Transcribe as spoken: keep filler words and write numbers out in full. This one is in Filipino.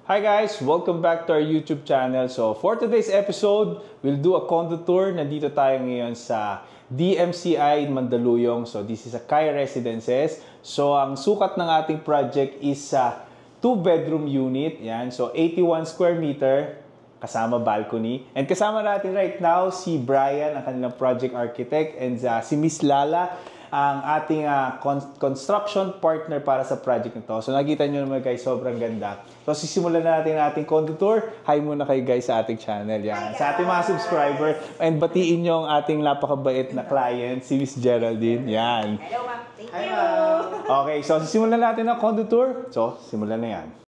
Hi guys! Welcome back to our YouTube channel. So for today's episode, we'll do a condo tour. Nandito tayo ngayon sa D M C I in Mandaluyong. So this is a Kaya Residences. So ang sukat ng ating project is sa two bedroom unit. Yan. So eighty-one square meter kasama balcony. And kasama natin right now si Brian, ang kanilang project architect, and uh, si Miss Lala, ang ating uh, con construction partner para sa project na to. So nakita nyo naman guys, sobrang ganda. So sisimulan na natin ang ating condo tour. Hi muna kayo guys sa ating channel. Yan. Sa ating mga subscriber. And batiin nyo ang ating napakabait na client, si Miss Geraldine. Yan. Hello ma'am. Thank Hi, you. Okay, so sisimulan natin ang condo tour. So simulan na yan.